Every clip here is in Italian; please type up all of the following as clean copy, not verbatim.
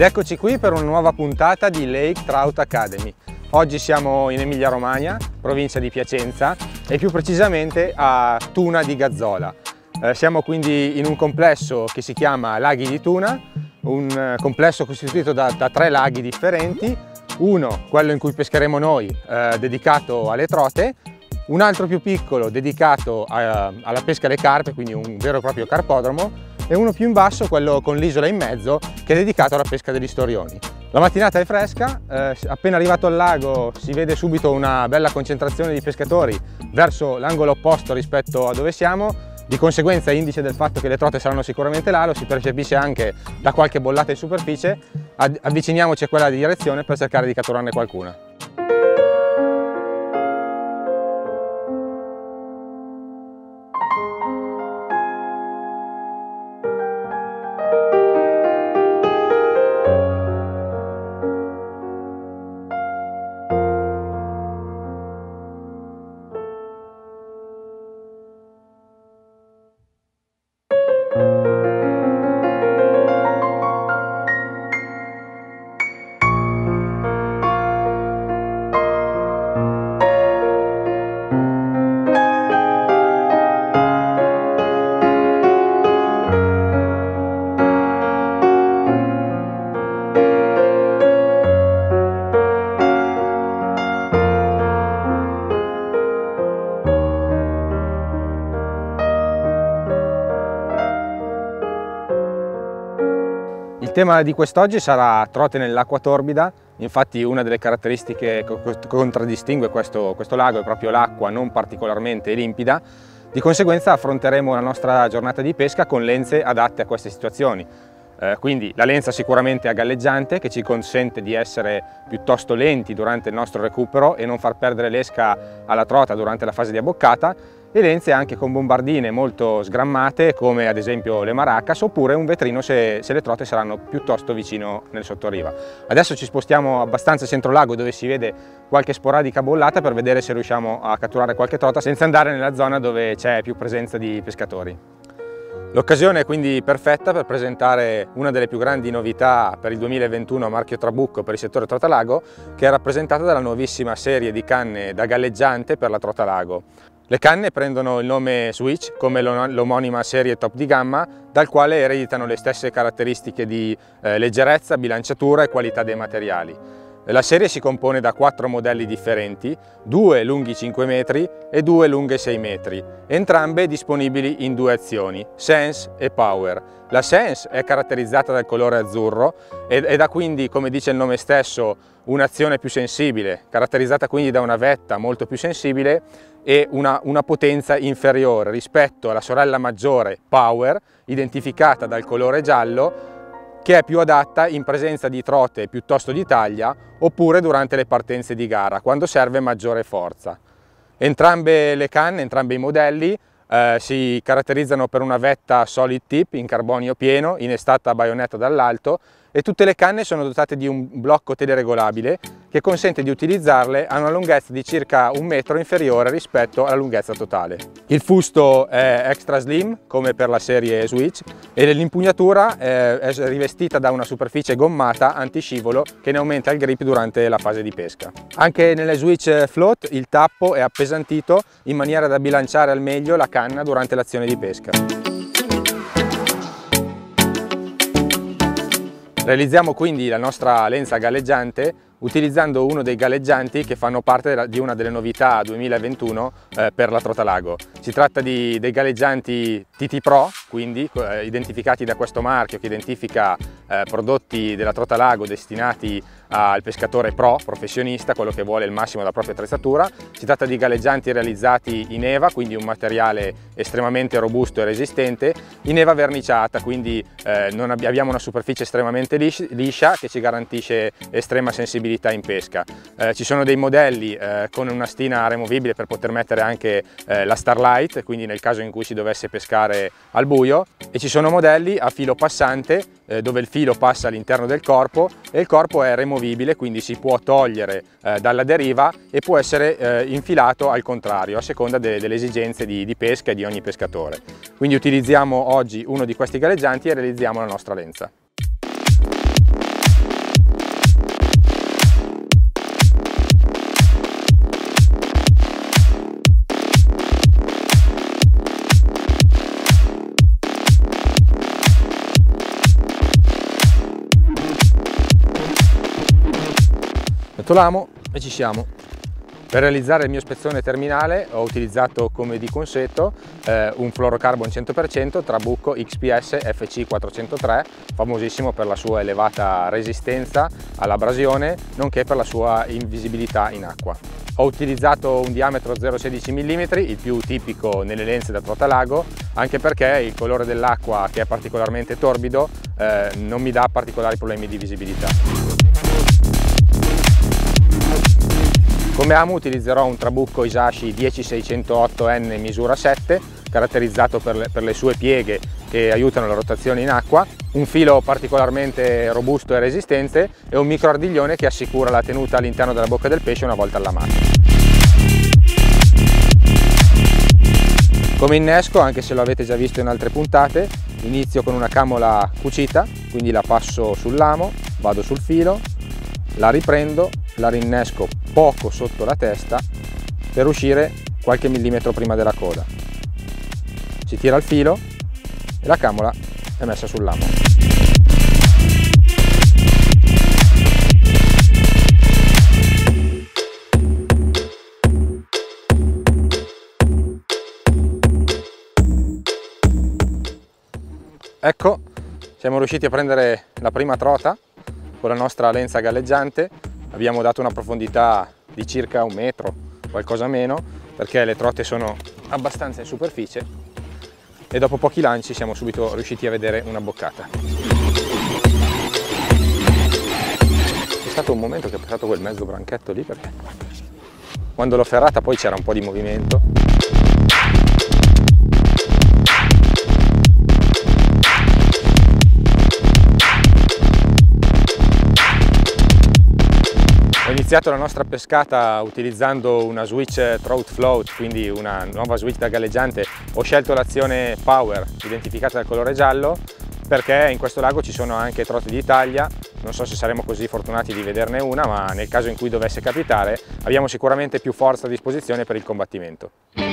eccoci qui per una nuova puntata di Lake Trout Academy. Oggi siamo in Emilia Romagna, provincia di Piacenza e più precisamente a Tuna di Gazzola. Siamo quindi in un complesso che si chiama Laghi di Tuna, un complesso costituito da 3 laghi differenti, uno, quello in cui pescheremo noi, dedicato alle trote, un altro più piccolo dedicato alla pesca alle carpe, quindi un vero e proprio carpodromo, e uno più in basso, quello con l'isola in mezzo, che è dedicato alla pesca degli storioni. La mattinata è fresca, appena arrivato al lago si vede subito una bella concentrazione di pescatori verso l'angolo opposto rispetto a dove siamo, di conseguenza indice del fatto che le trote saranno sicuramente là, lo si percepisce anche da qualche bollata in superficie. Avviciniamoci a quella direzione per cercare di catturarne qualcuna. Il tema di quest'oggi sarà trote nell'acqua torbida. Infatti una delle caratteristiche che contraddistingue questo lago è proprio l'acqua non particolarmente limpida. Di conseguenza affronteremo la nostra giornata di pesca con lenze adatte a queste situazioni. Quindi la lenza sicuramente a galleggiante, che ci consente di essere piuttosto lenti durante il nostro recupero e non far perdere l'esca alla trota durante la fase di abboccata, e lenze anche con bombardine molto sgrammate, come ad esempio le maracas, oppure un vetrino se le trote saranno piuttosto vicino nel sottoriva. Adesso ci spostiamo abbastanza centro lago, dove si vede qualche sporadica bollata, per vedere se riusciamo a catturare qualche trota senza andare nella zona dove c'è più presenza di pescatori. L'occasione è quindi perfetta per presentare una delle più grandi novità per il 2021 a marchio Trabucco per il settore trotalago, che è rappresentata dalla nuovissima serie di canne da galleggiante per la trotalago. Le canne prendono il nome Switch, come l'omonima serie top di gamma, dal quale ereditano le stesse caratteristiche di leggerezza, bilanciatura e qualità dei materiali. La serie si compone da 4 modelli differenti, 2 lunghi 5 metri e 2 lunghe 6 metri, entrambe disponibili in 2 azioni, Sense e Power. La Sense è caratterizzata dal colore azzurro ed ha quindi, come dice il nome stesso, un'azione più sensibile, caratterizzata quindi da una vetta molto più sensibile e una potenza inferiore rispetto alla sorella maggiore Power, identificata dal colore giallo, che è più adatta in presenza di trote piuttosto di taglia oppure durante le partenze di gara, quando serve maggiore forza. Entrambe le canne, entrambi i modelli si caratterizzano per una vetta solid tip in carbonio pieno, innestata a baionetta dall'alto, e tutte le canne sono dotate di un blocco teleregolabile che consente di utilizzarle a una lunghezza di circa 1 metro inferiore rispetto alla lunghezza totale. Il fusto è extra slim, come per la serie Switch, e l'impugnatura è rivestita da una superficie gommata antiscivolo che ne aumenta il grip durante la fase di pesca. Anche nelle Switch Float il tappo è appesantito in maniera da bilanciare al meglio la canna durante l'azione di pesca. Realizziamo quindi la nostra lenza galleggiante utilizzando uno dei galleggianti che fanno parte di una delle novità 2021 per la trotalago. Si tratta dei galleggianti TT Pro, quindi identificati da questo marchio che identifica prodotti della trotalago destinati al pescatore pro, professionista, quello che vuole il massimo della propria attrezzatura. Si tratta di galleggianti realizzati in EVA, quindi un materiale estremamente robusto e resistente, in EVA verniciata, quindi abbiamo una superficie estremamente liscia che ci garantisce estrema sensibilità in pesca. Ci sono dei modelli con una stina removibile per poter mettere anche la Starlight, quindi nel caso in cui si dovesse pescare al buio, e ci sono modelli a filo passante dove il filo passa all'interno del corpo e il corpo è removibile, quindi si può togliere dalla deriva e può essere infilato al contrario a seconda delle esigenze di pesca e di ogni pescatore. Quindi utilizziamo oggi uno di questi galleggianti e realizziamo la nostra lenza. Metto l'amo e ci siamo. Per realizzare il mio spezzone terminale ho utilizzato come di consueto un fluorocarbon 100% Trabucco XPS FC403, famosissimo per la sua elevata resistenza all'abrasione, nonché per la sua invisibilità in acqua. Ho utilizzato un diametro 0,16 mm, il più tipico nelle lenze da trota lago, anche perché il colore dell'acqua, che è particolarmente torbido, non mi dà particolari problemi di visibilità. Come amo utilizzerò un Trabucco Isashi 10608N misura 7, caratterizzato per le sue pieghe che aiutano la rotazione in acqua, un filo particolarmente robusto e resistente e un microardiglione che assicura la tenuta all'interno della bocca del pesce una volta allamato. Come innesco, anche se lo avete già visto in altre puntate, inizio con una camola cucita, quindi la passo sull'amo, vado sul filo, la riprendo, la rinnesco poco sotto la testa per uscire qualche millimetro prima della coda. Si tira il filo e la camola è messa sull'amo. Ecco, siamo riusciti a prendere la prima trota con la nostra lenza galleggiante. Abbiamo dato una profondità di circa 1 metro, qualcosa meno, perché le trote sono abbastanza in superficie, e dopo pochi lanci siamo subito riusciti a vedere una boccata. C'è stato un momento che è passato quel mezzo branchetto lì, perché quando l'ho ferrata poi c'era un po' di movimento. Ho iniziato la nostra pescata utilizzando una switch Trout Float, quindi una nuova switch da galleggiante. Ho scelto l'azione Power, identificata dal colore giallo, perché in questo lago ci sono anche trote d'Italia. Non so se saremo così fortunati di vederne una, ma nel caso in cui dovesse capitare abbiamo sicuramente più forza a disposizione per il combattimento.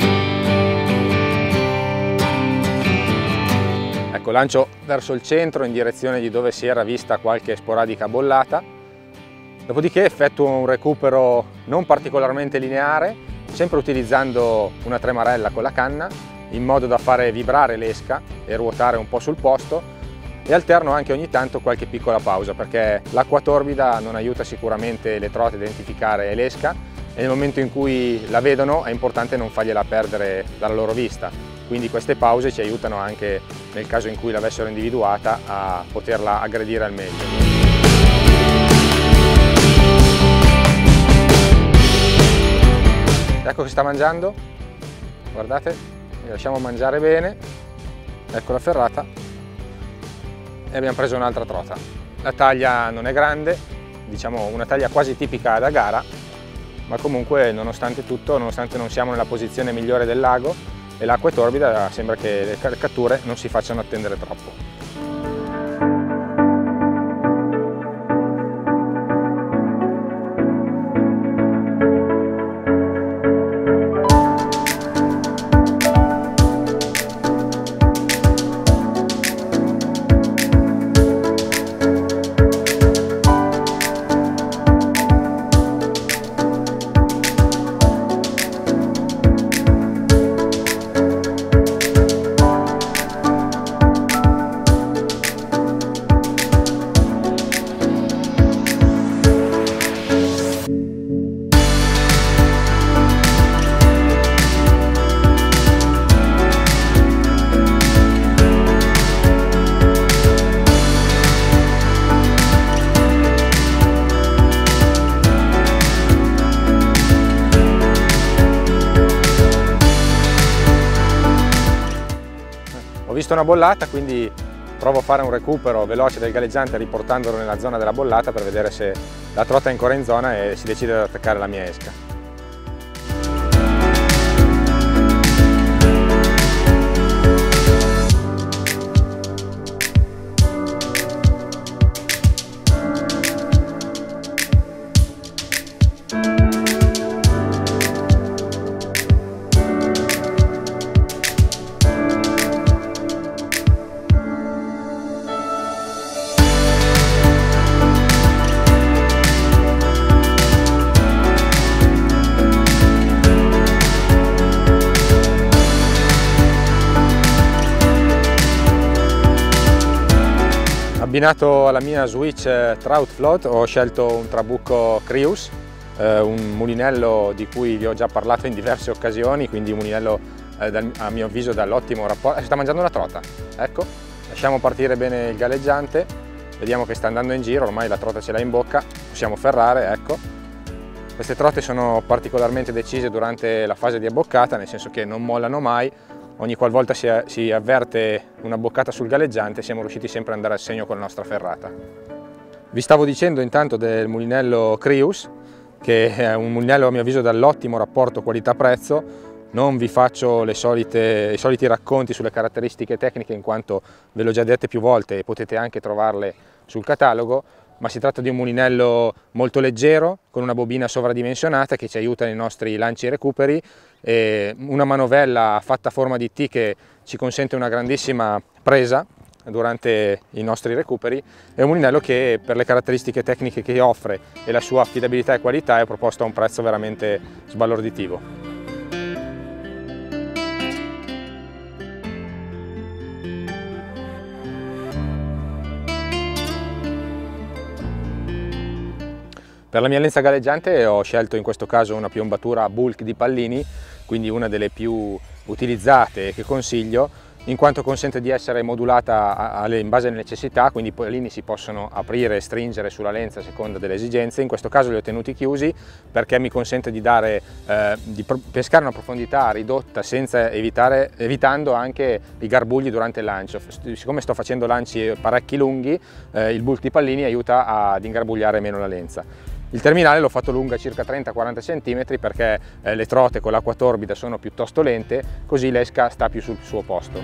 Ecco, lancio verso il centro in direzione di dove si era vista qualche sporadica bollata. Dopodiché effettuo un recupero non particolarmente lineare, sempre utilizzando una tremarella con la canna, in modo da fare vibrare l'esca e ruotare un po' sul posto, e alterno anche ogni tanto qualche piccola pausa, perché l'acqua torbida non aiuta sicuramente le trote a identificare l'esca, e nel momento in cui la vedono è importante non fargliela perdere dalla loro vista. Quindi queste pause ci aiutano anche, nel caso in cui l'avessero individuata, a poterla aggredire al meglio. Ecco che sta mangiando, guardate, li lasciamo mangiare bene, ecco la ferrata, e abbiamo preso un'altra trota. La taglia non è grande, diciamo una taglia quasi tipica da gara, ma comunque nonostante tutto, nonostante non siamo nella posizione migliore del lago e l'acqua è torbida, sembra che le catture non si facciano attendere troppo. Ho visto una bollata, quindi provo a fare un recupero veloce del galleggiante riportandolo nella zona della bollata per vedere se la trota è ancora in zona e si decide ad attaccare la mia esca. abbinato alla mia Switch Trout Float ho scelto un trabucco Crius, un mulinello di cui vi ho già parlato in diverse occasioni, quindi un mulinello a mio avviso dall'ottimo rapporto. Sta mangiando una trota, ecco, lasciamo partire bene il galleggiante, vediamo che sta andando in giro, ormai la trota ce l'ha in bocca, possiamo ferrare, ecco. Queste trote sono particolarmente decise durante la fase di abboccata, nel senso che non mollano mai. Ogni qualvolta si avverte una boccata sul galleggiante siamo riusciti sempre ad andare al segno con la nostra ferrata. Vi stavo dicendo intanto del mulinello Crius, che è un mulinello a mio avviso dall'ottimo rapporto qualità-prezzo. Non vi faccio i soliti racconti sulle caratteristiche tecniche, in quanto ve l'ho già dette più volte e potete anche trovarle sul catalogo, ma si tratta di un mulinello molto leggero, con una bobina sovradimensionata che ci aiuta nei nostri lanci e recuperi, e una manovella fatta a forma di T che ci consente una grandissima presa durante i nostri recuperi. È un mulinello che, per le caratteristiche tecniche che offre e la sua affidabilità e qualità, è proposto a un prezzo veramente sbalorditivo. Per la mia lenza galleggiante ho scelto in questo caso una piombatura bulk di Pallini, quindi una delle più utilizzate e che consiglio, in quanto consente di essere modulata in base alle necessità, quindi i pallini si possono aprire e stringere sulla lenza a seconda delle esigenze. In questo caso li ho tenuti chiusi perché mi consente di pescare una profondità ridotta evitando anche i garbugli durante il lancio. Siccome sto facendo lanci parecchi lunghi, il bulk di Pallini aiuta ad ingarbugliare meno la lenza. Il terminale l'ho fatto lunga circa 30-40 cm perché le trote con l'acqua torbida sono piuttosto lente, così l'esca sta più sul suo posto.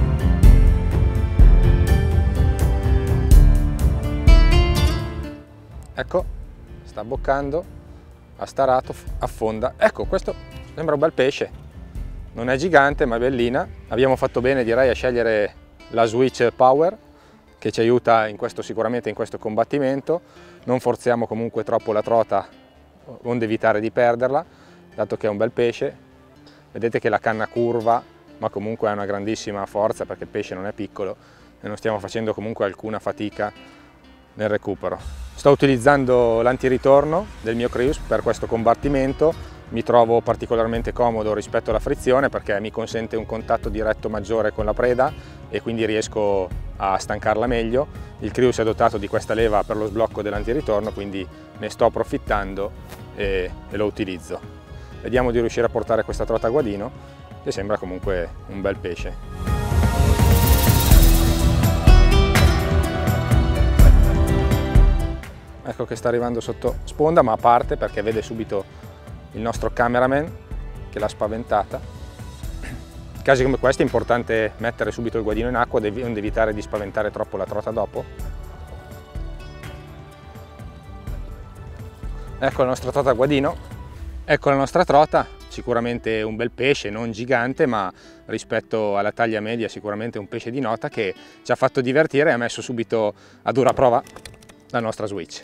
Ecco, sta abboccando, ha starato, affonda. Ecco, questo sembra un bel pesce. Non è gigante ma è bellina. Abbiamo fatto bene, direi, a scegliere la Switch Power, che ci aiuta sicuramente in questo combattimento. Non forziamo comunque troppo la trota, onde evitare di perderla, dato che è un bel pesce. Vedete che la canna curva, ma comunque ha una grandissima forza perché il pesce non è piccolo e non stiamo facendo comunque alcuna fatica nel recupero. Sto utilizzando l'antiritorno del mio Crius per questo combattimento. Mi trovo particolarmente comodo rispetto alla frizione perché mi consente un contatto diretto maggiore con la preda e quindi riesco a stancarla meglio. Il Crius è dotato di questa leva per lo sblocco dell'antiritorno, quindi ne sto approfittando e lo utilizzo. Vediamo di riuscire a portare questa trota a guadino, che sembra comunque un bel pesce. Ecco che sta arrivando sotto sponda, ma a parte perché vede subito il nostro cameraman che l'ha spaventata. In casi come questi è importante mettere subito il guadino in acqua, onde evitare di spaventare troppo la trota dopo. Ecco la nostra trota a guadino, ecco la nostra trota, sicuramente un bel pesce, non gigante, ma rispetto alla taglia media sicuramente un pesce di nota che ci ha fatto divertire e ha messo subito a dura prova la nostra Switch.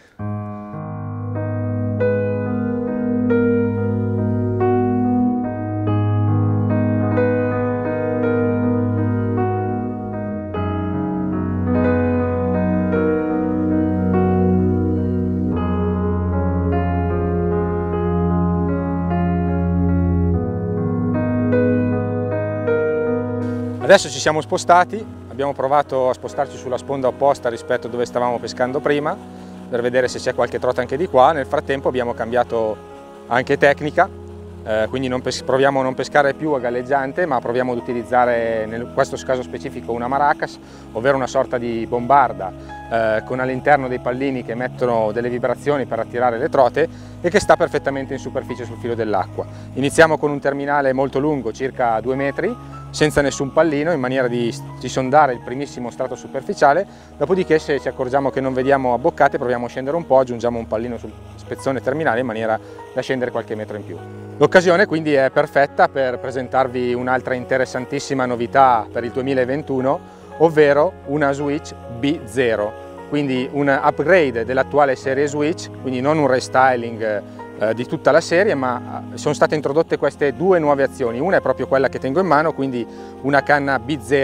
Adesso ci siamo spostati, abbiamo provato a spostarci sulla sponda opposta rispetto a dove stavamo pescando prima, per vedere se c'è qualche trota anche di qua. Nel frattempo abbiamo cambiato anche tecnica, quindi proviamo a non pescare più a galleggiante, ma proviamo ad utilizzare in questo caso specifico una maracas, ovvero una sorta di bombarda con all'interno dei pallini che emettono delle vibrazioni per attirare le trote e che sta perfettamente in superficie sul filo dell'acqua. Iniziamo con un terminale molto lungo, circa 2 metri, senza nessun pallino, in maniera di sondare il primissimo strato superficiale. Dopodiché, se ci accorgiamo che non vediamo abboccate, proviamo a scendere un po', aggiungiamo un pallino sul spezzone terminale in maniera da scendere qualche metro in più. L'occasione quindi è perfetta per presentarvi un'altra interessantissima novità per il 2021, ovvero una Switch B0, quindi un upgrade dell'attuale serie Switch, quindi non un restyling di tutta la serie, ma sono state introdotte queste due nuove azioni. Una è proprio quella che tengo in mano, quindi una canna B0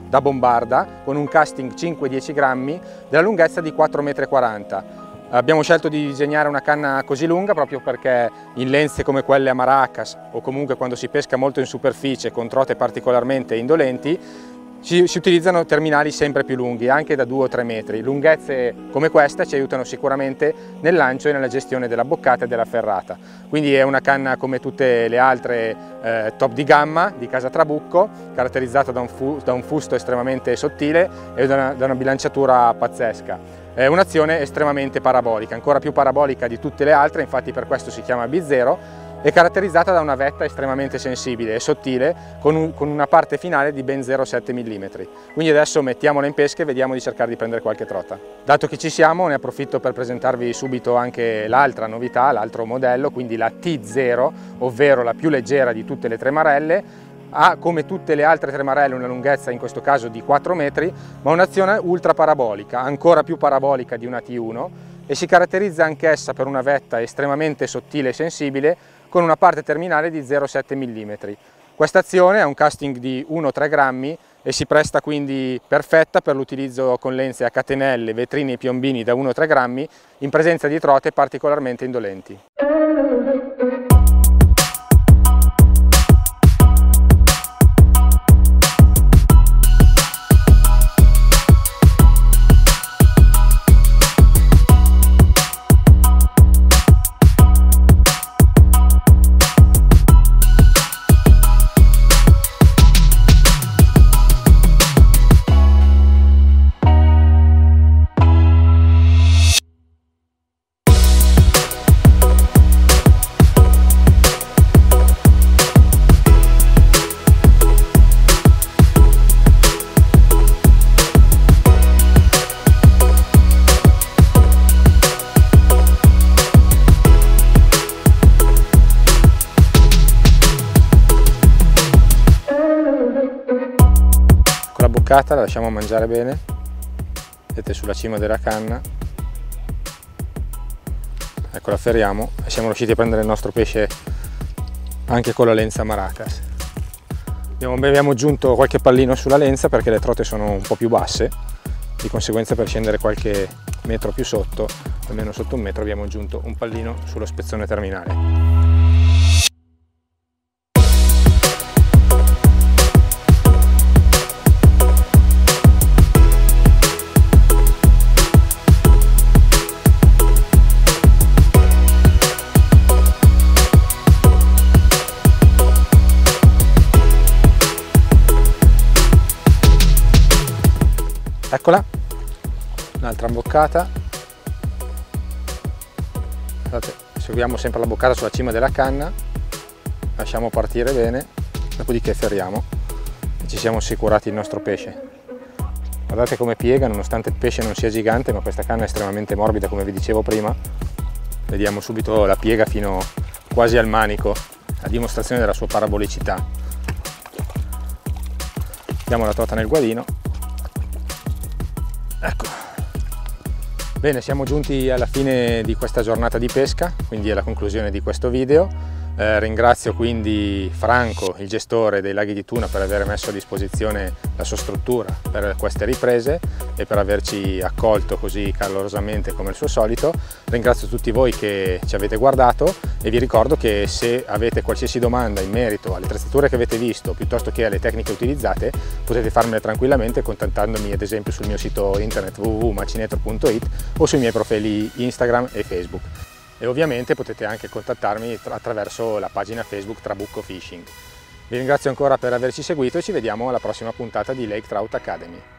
da bombarda con un casting 5-10 grammi della lunghezza di 4,40 m. Abbiamo scelto di disegnare una canna così lunga proprio perché in lenze come quelle a Maracas o comunque quando si pesca molto in superficie con trote particolarmente indolenti si utilizzano terminali sempre più lunghi, anche da 2 o 3 metri. Lunghezze come questa ci aiutano sicuramente nel lancio e nella gestione della boccata e della ferrata. Quindi è una canna come tutte le altre top di gamma di casa Trabucco, caratterizzata da un fusto estremamente sottile e da una bilanciatura pazzesca. È un'azione estremamente parabolica, ancora più parabolica di tutte le altre, infatti per questo si chiama B0, è caratterizzata da una vetta estremamente sensibile e sottile con una parte finale di ben 0,7 mm. Quindi adesso mettiamola in pesca e vediamo di cercare di prendere qualche trota. Dato che ci siamo, ne approfitto per presentarvi subito anche l'altra novità, l'altro modello, quindi la T0, ovvero la più leggera di tutte le tremarelle. Ha come tutte le altre tremarelle una lunghezza in questo caso di 4 metri, ma un'azione ultra parabolica, ancora più parabolica di una T1, e si caratterizza anch'essa per una vetta estremamente sottile e sensibile con una parte terminale di 0,7 mm. Questa azione ha un casting di 1-3 grammi e si presta quindi perfetta per l'utilizzo con lenze a catenelle, vetrini e piombini da 1-3 grammi in presenza di trote particolarmente indolenti. La boccata la lasciamo mangiare bene, vedete, sulla cima della canna, ecco, la ferriamo e siamo riusciti a prendere il nostro pesce anche con la lenza Maracas. Abbiamo aggiunto qualche pallino sulla lenza perché le trote sono un po' più basse, di conseguenza per scendere qualche metro più sotto, almeno sotto 1 metro, abbiamo aggiunto un pallino sullo spezzone terminale. Eccola, un'altra imboccata. Guardate, seguiamo sempre la boccata sulla cima della canna, lasciamo partire bene, dopodiché ferriamo e ci siamo assicurati il nostro pesce. Guardate come piega, nonostante il pesce non sia gigante, ma questa canna è estremamente morbida, come vi dicevo prima. Vediamo subito la piega fino quasi al manico, a dimostrazione della sua parabolicità. Diamo la trota nel guadino. Ecco, bene, siamo giunti alla fine di questa giornata di pesca, quindi alla conclusione di questo video. Ringrazio quindi Franco, il gestore dei laghi di Tuna, per aver messo a disposizione la sua struttura per queste riprese e per averci accolto così calorosamente come il suo solito. Ringrazio tutti voi che ci avete guardato e vi ricordo che se avete qualsiasi domanda in merito alle attrezzature che avete visto piuttosto che alle tecniche utilizzate, potete farmele tranquillamente contattandomi ad esempio sul mio sito internet www.macinetro.it o sui miei profili Instagram e Facebook. E ovviamente potete anche contattarmi attraverso la pagina Facebook Trabucco Fishing. Vi ringrazio ancora per averci seguito e ci vediamo alla prossima puntata di Lake Trout Academy.